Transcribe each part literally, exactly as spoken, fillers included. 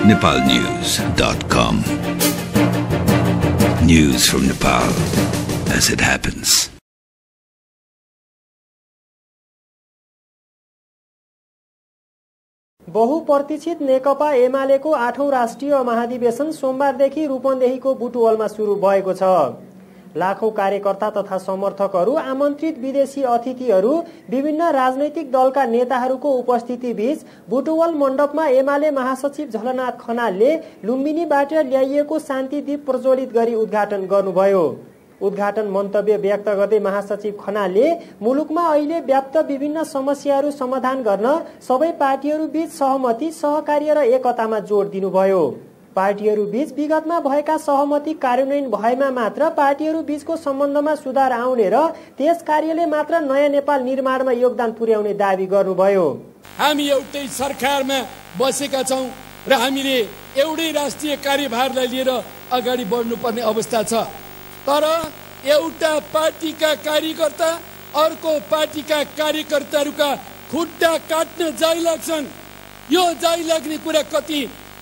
nepal news dot com. News from Nepal as it happens. बहुप्रतीक्षित नेकपा एमालेको आठौं राष्ट्रिय महाधिवेशन सोमबारदेखि रूपन्देहीको बुटुवलमा सुरु भएको छ। लाखौं कार्यकर्ता तथा समर्थकहरू, आमन्त्रित विदेशी अतिथिहरू, विभिन्न राजनैतिक दलका नेताहरूको उपस्थिति बीच बुटुवल मण्डपमा एमाले महासचिव झलनाथ खनालले लुम्बिनीबाट ल्याइएको शान्तिदीप प्रज्वलित गरी उद्घाटन गर्नुभयो। उद्घाटन मन्तव्य व्यक्त गर्दै महासचिव खनालले मुलुकमा अहिले व्याप्त विभिन्न समस्याहरू समाधान गर्न सबै पार्टीहरू बीच सहमति, सहकार्य र एकतामा जोड दिनुभयो। पार्टीहरू बीच विगतमा भएका सहमति कार्यान्वयन भएमा मात्र पार्टीहरू बीचको सम्बन्धमा सुधार आउने र त्यस कार्यले मात्र नयाँ नेपाल निर्माणमा योगदान पुर्याउने दावी गर्नुभयो। हामी एउटै सरकारमा बसेका छौं र हामीले एउटै राष्ट्रिय कार्यभारलाई लिएर अगाडि बढ्नुपर्ने अवस्था छ। तर एउटा पार्टीका कार्यकर्ता अर्को पार्टीका कार्यकर्ताहरूका खुट्टा काट्न जाइ लाग्छन्। यो जाइ लाग्ने कुरा कति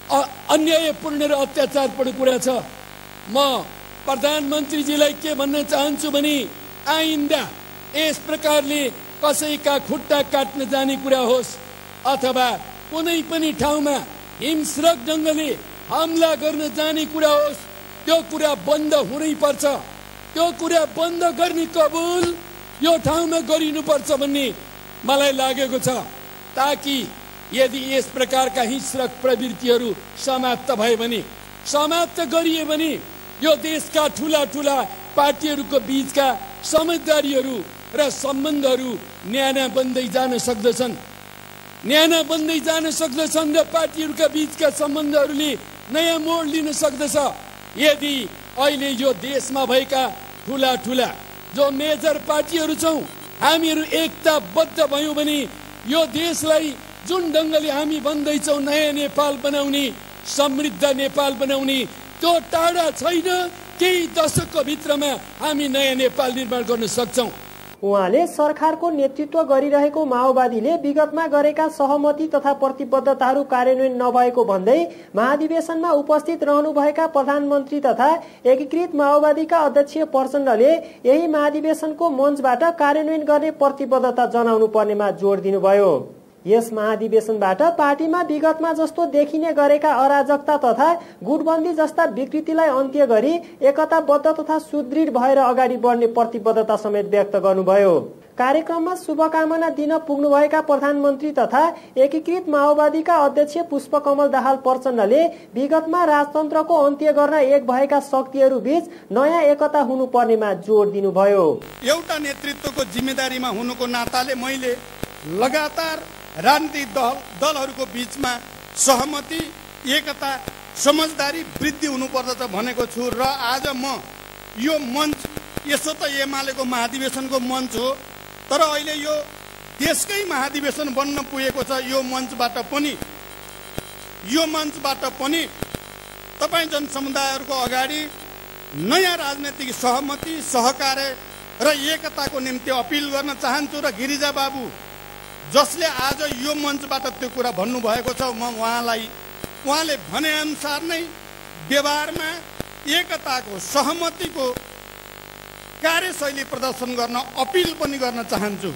अन्यायपूर्ण र अत्याचारपूर्ण कुरा छ। म प्रधानमन्त्रीजीलाई के भन्न चाहन्छु भने आइन्दा यस प्रकारले कसैका खुट्टा काट्न जाने कुरा होस् अथवा कुनै पनि ठाउँमा हिंस्रक ढङ्गले हमला गर्न जाने कुरा होस्, त्यो कुरा बन्द हुनै पर्छ। त्यो कुरा बन्द गर्ने कबुल यो ठाउँमा गरिनुपर्छ भन्ने मलाई लागेको छ, ताकि यदि यस प्रकारका हिंस्रक प्रवृत्तिहरू समाप्त भए भने, समाप्त गरिए भने यो देशका ठूला ठूला पार्टीहरूको बीचका समझदारीहरू र सम्बन्धहरू न्याना बन्दै जान सक्दछन्। न्याना बन्दै जान सक्दछन् र पार्टीहरूका बीचका सम्बन्धहरूले नयाँ मोड लिन सक्दछ। यदि अहिले यो देशमा भएका ठूला ठूला जो मेजर पार्टीहरू छौं, हामीहरू एकताबद्ध भयौं भने यो देशलाई जुन ढङ्गले हामी भन्दैछौं नयाँ नेपाल बनाउने, समृद्ध नेपाल बनाउने, त्यो टाढा छैन। केही दशकको भित्रमा हामी नयाँ नेपाल निर्माण गर्न सक्छौं। उहाँले सरकारको नेतृत्व गरिरहेको माओवादीले विगतमा गरेका सहमति तथा प्रतिबद्धताहरू कार्यान्वयन नभएको भन्दै महाधिवेशनमा उपस्थित रहनुभएका प्रधानमन्त्री तथा एकीकृत माओवादीका अध्यक्ष प्रचण्डले यही महाधिवेशनको मञ्चबाट कार्यान्वयन गर्ने प्रतिबद्धता जनाउनु पर्नेमा जोड दिनुभयो। यस महाधिवेशनबाट पार्टीमा विगतमा जस्तो देखिने गरेका अराजकता तथा गुटबन्दी जस्ता विकृतिलाई अन्त्य गरी एकताबद्ध तथा सुदृढ भएर अगाडि बढ्ने प्रतिबद्धता समेत व्यक्त गर्नुभयो। कार्यक्रममा शुभकामना दिन पुग्नुभएका प्रधानमन्त्री तथा एकीकृत माओवादीका अध्यक्ष पुष्पकमल दाहाल प्रचण्डले विगतमा राजतन्त्रको अन्त्य गर्न एक भएका शक्तिहरू बीच नयाँ एकता हुनुपर्नेमा जोड दिनुभयो। एउटा नेतृत्वको जिम्मेदारीमा हुनुको नाताले मैले लगातार राजनीतिक दल दलहरूको बीचमा सहमति, एकता, समझदारी वृद्धि हुनुपर्दछ भनेको छु र आज म यो मञ्च, यसो त एमालेको महाधिवेशनको मञ्च हो, तर अहिले यो देशकै महाधिवेशन बन्न पुगेको छ। यो मञ्चबाट पनि यो मञ्चबाट पनि तपाईँ जनसमुदायहरूको अगाडि नयाँ राजनैतिक सहमति, सहकार्य र एकताको निम्ति अपिल गर्न चाहन्छु। र गिरिजा बाबु जसले आज यो मञ्चबाट त्यो कुरा भन्नुभएको छ, म उहाँलाई उहाँले भनेअनुसार नै व्यवहारमा एकताको, सहमतिको कार्यशैली प्रदर्शन गर्न अपिल पनि गर्न चाहन्छु।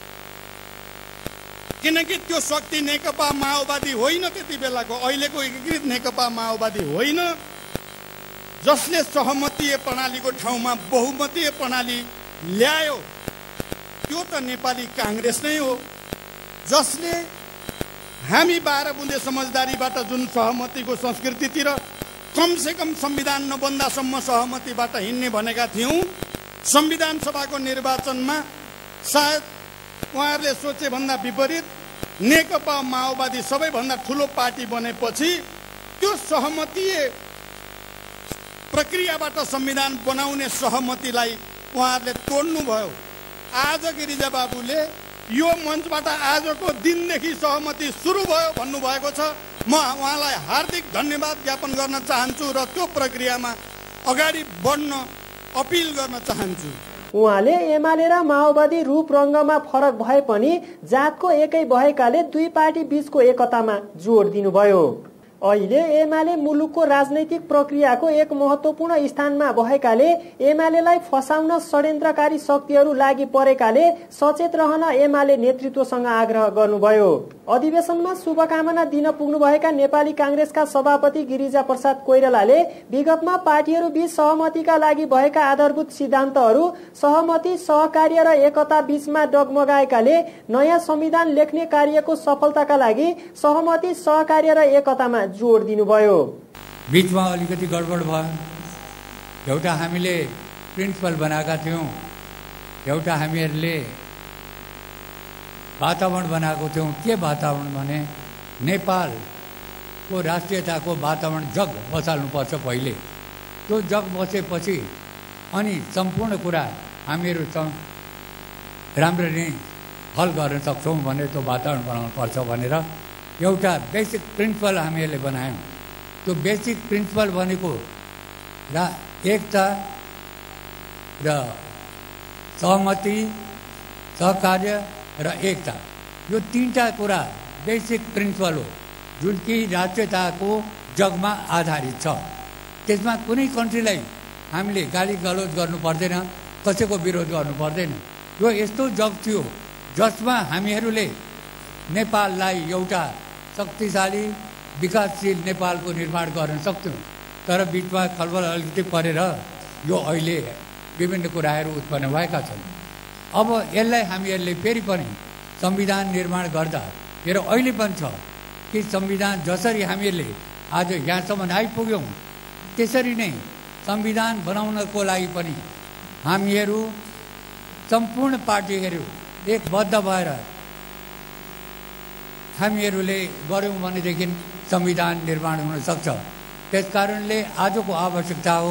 किनकि त्यो शक्ति नेकपा माओवादी होइन, त्यति बेलाको अहिलेको एकीकृत नेकपा माओवादी होइन, जसले सहमतीय प्रणालीको ठाउँमा बहुमतीय प्रणाली ल्यायो। त्यो त नेपाली काङ्ग्रेस नै हो, जसले हामी बाह्र बुँदे समझदारीबाट जुन सहमतिको संस्कृतितिर कमसे कम संविधान नबन्दासम्म सहमतिबाट हिँड्ने भनेका थियौं। संविधान सभाको निर्वाचनमा सायद उहाँहरूले सोचे भन्दा विपरीत नेकपा माओवादी सबैभन्दा ठुलो पार्टी बनेपछि त्यो सहमतीय प्रक्रियाबाट संविधान बनाउने सहमतिलाई उहाँहरूले तोड्नुभयो। आज गिरिजा बाबुले यो मञ्चबाट आजको दिनदेखि सहमति सुरु भयो भन्नुभएको छ। म उहाँलाई हार्दिक धन्यवाद ज्ञापन गर्न चाहन्छु र त्यो प्रक्रियामा अगाडि बढ्न अपिल गर्न चाहन्छु। उहाँले एमाले र माओवादी रूप रङ्गमा फरक भए पनि जातको एकै भएकाले दुई पार्टी बीचको एकतामा जोड दिनुभयो। अहिले एमाले मुलुकको राजनैतिक प्रक्रियाको एक महत्त्वपूर्ण स्थानमा भएकाले एमालेलाई फसाउन षड्यन्त्रकारी शक्तिहरू लागि परेकाले सचेत रहन एमाले नेतृत्वसँग आग्रह गर्नुभयो। अधिवेशनमा शुभकामना दिन पुग्नुभएका नेपाली कांग्रेसका सभापति गिरिजा प्रसाद कोइरालाले विगतमा पार्टीहरू बीच सहमतिका लागि भएका आधारभूत सिद्धान्तहरू सहमति, सहकार्य र एकता बीचमा डगमगाएकाले नयाँ संविधान लेख्ने कार्यको सफलताका लागि सहमति, सहकार्य र एकतामा जोड दिनुभयो। बीचमा अलिकति गडबड भयो। एउटा हामीले प्रिन्सिपल बनाएका थियौँ, एउटा हामीहरूले वातावरण बनाएको थियौँ। के वातावरण भने नेपालको राष्ट्रियताको वातावरण जग बसाल्नुपर्छ पहिले। त्यो जग बसेपछि अनि सम्पूर्ण कुरा हामीहरू राम्ररी हल गर्न सक्छौँ भने त्यो वातावरण बनाउनुपर्छ भनेर एउटा बेसिक प्रिन्सिपल हामीहरूले बनायौँ। त्यो बेसिक प्रिन्सिपल भनेको र एकता र सहमति, सहकार्य र एकता, यो तीनटा कुरा बेसिक प्रिन्सिपल हो जुन कि राष्ट्रियताको जगमा आधारित छ। त्यसमा कुनै कन्ट्रीलाई हामीले गाली गलौज गर्नु पर्दैन, कसैको विरोध गर्नु पर्दैन। यो यस्तो जग थियो जसमा हामीहरूले नेपाललाई एउटा शक्तिशाली विकासशील नेपालको निर्माण गर्न सक्थ्यौँ। तर बिचमा खलबल अलिकति परेर यो अहिले विभिन्न कुराहरू उत्पन्न भएका छन्। अब यसलाई हामीहरूले फेरि पनि संविधान निर्माण गर्दा मेरो अहिले पनि छ कि संविधान जसरी हामीहरूले आज यहाँसम्म आइपुग्यौँ त्यसरी नै संविधान बनाउनको लागि पनि हामीहरू सम्पूर्ण पार्टीहरू एकबद्ध भएर हामीहरूले गऱ्यौँ भनेदेखि संविधान निर्माण हुन सक्छ। त्यसकारणले आजको आवश्यकता हो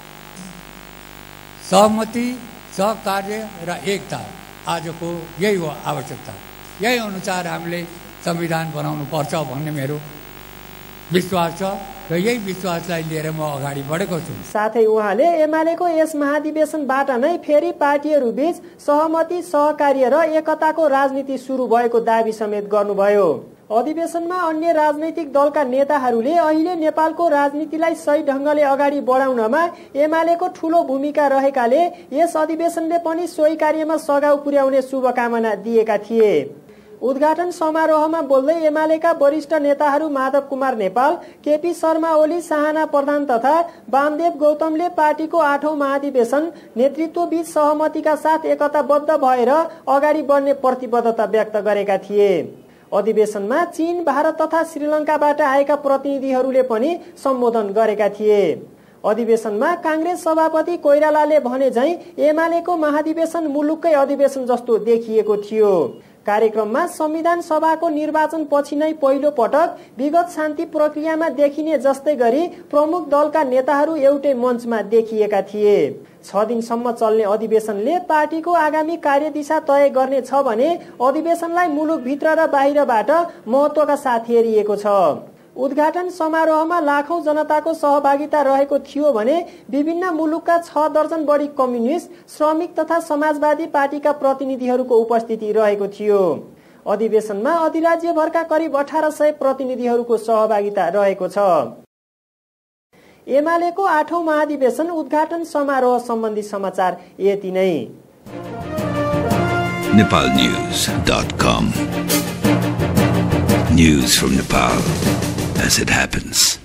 सहमति, सहकार्य र एकता। आजको यही हो आवश्यकता। यही अनुसार हामीले संविधान बनाउनु पर्छ भन्ने मेरो विश्वास छ र यही विश्वासलाई लिएर म अगाडि बढेको छु। साथै उहाँले एमालेको यस महाधिवेशनबाट नै फेरि पार्टीहरू बीच सहमति, सहकार्य र एकताको राजनीति सुरु भएको दावी समेत गर्नुभयो। अधिवेशनमा अन्य राजनैतिक दलका नेताहरूले अहिले नेपालको राजनीतिलाई सही ढंगले अगाडि बढाउनमा एमालेको ठूलो भूमिका रहेकाले यस अधिवेशनले पनि सोही कार्यमा सघाउ पुर्याउने शुभकामना दिएका थिए। उद्घाटन समारोहमा बोल्दै एमालेका वरिष्ठ नेताहरू माधव कुमार नेपाल, केपी शर्मा ओली, साहना प्रधान तथा वामदेव गौतमले पार्टीको आठौं महाधिवेशन नेतृत्व बीच सहमतिका साथ एकताबद्ध भएर अगाडि बढ्ने प्रतिबद्धता व्यक्त गरेका थिए। अधिवेशनमा चीन, भारत तथा श्रीलङ्काबाट आएका प्रतिनिधिहरूले पनि सम्बोधन गरेका थिए। अधिवेशनमा कांग्रेस सभापति कोइरालाले भने झैं एमालेको महाधिवेशन मुलुककै अधिवेशन जस्तो देखिएको थियो। कार्यक्रममा संविधान सभाको निर्वाचन पछि नै पहिलो पटक विगत शान्ति प्रक्रियामा देखिने जस्तै गरी प्रमुख दलका नेताहरू एउटै मञ्चमा देखिएका थिए। छ दिनसम्म चल्ने अधिवेशनले पार्टीको आगामी कार्यदिशा तय गर्ने छ भने अधिवेशनलाई मुलुकभित्र र बाहिरबाट महत्त्वका साथ हेरिएको छ। उद्घाटन समारोहमा लाखौं जनताको सहभागिता रहेको थियो भने विभिन्न मुलुकका छ दर्जन बढी कम्युनिस्ट, श्रमिक तथा समाजवादी पार्टीका प्रतिनिधिहरूको उपस्थिति रहेको थियो। अधिवेशनमा अधिराज्यभरका करिब अठारह सय प्रतिनिधिहरूको सहभागिता रहेको छ। एमालेको आठौं महाधिवेशन उद्घाटन समारोह सम्बन्धी समाचार यति नै। Nepal news dot com News from Nepal as it happens.